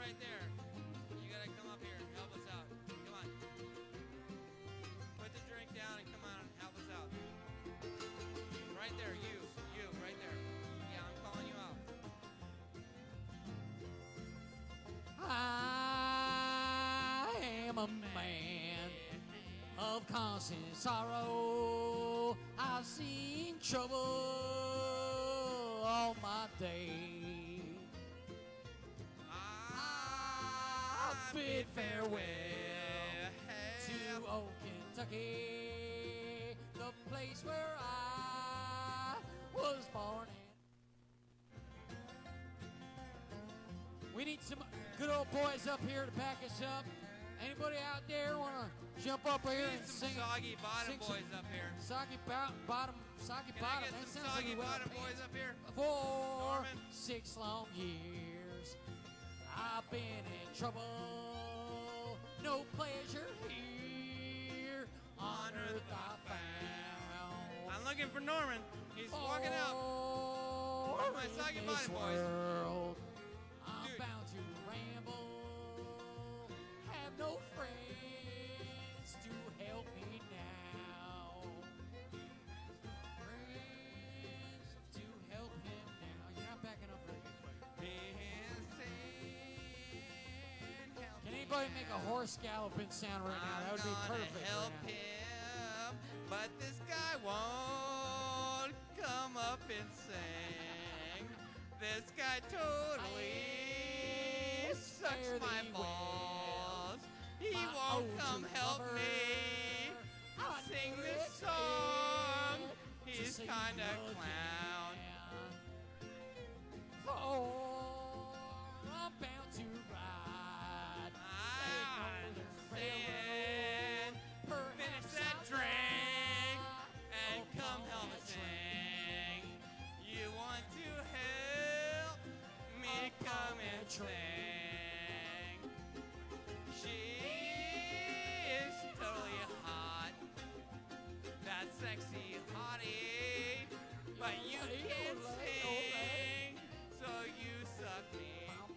right there. You gotta come up here and help us out. Come on. Put the drink down and come on and help us out. Right there, you, right there. Yeah, I'm calling you out. I am a man of constant sorrow. I've seen trouble all my day. I bid farewell to old Kentucky, the place where I was born. We need some good old boys up here to back us up. Anybody out there want to jump up here and some sing? Soggy Bottom boys up here. Soggy Bottom. Can I get some Soggy Bottom boys up here? For Norman? 6 long years, I've been in trouble. No pleasure here on earth I found. I'm looking for Norman. He's walking out. Where's my Soggy Bottom boys? I'm bound to ramble, have no friends to help me now. Friends to help him now. You're not backing up very good. Can anybody make a horse galloping sound right now? That would be perfect. Help right him, but this guy won't come up and sing. This guy totally sucks my balls. He won't come help me sing this song. He's kinda clown. Oh, I'm bound to ride. Finish that drink and come help us sing. You want to help me come and sing. She is totally hot, that sexy hottie, but you can't sing, so you suck me.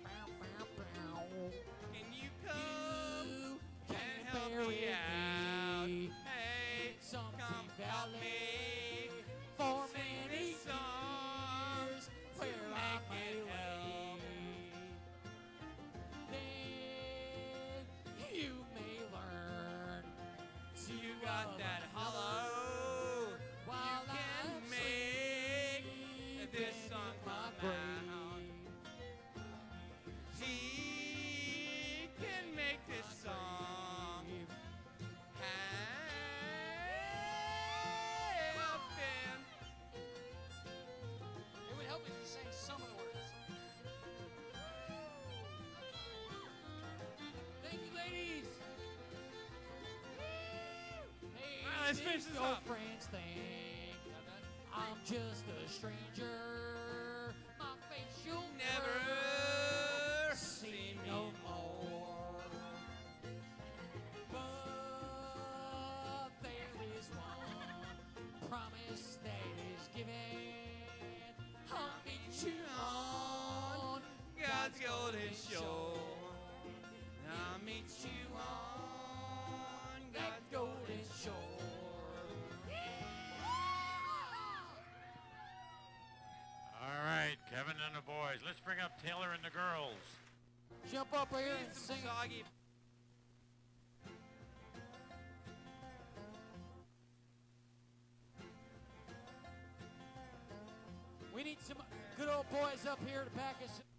Can you come and help me out? Hey, come help me for sing many this song years to where I make may it help. Then you may learn to You got that hollow. while You can I'm make sleeping this song in my come out. grave. He can make this song happen. It would help if you sang some of the words. Thank you, ladies. Hey, All right, let's finish this your up. friends think I'm just a stranger. My face you'll Never see no more. But there is one promise that is given. I'll meet you on God's golden shore. I'll meet you on that God's golden shore. All right, Kevin and the boys. Let's bring up Taylor and the girls. Jump up here and some sing. soggy. We need some good old boys up here to back us.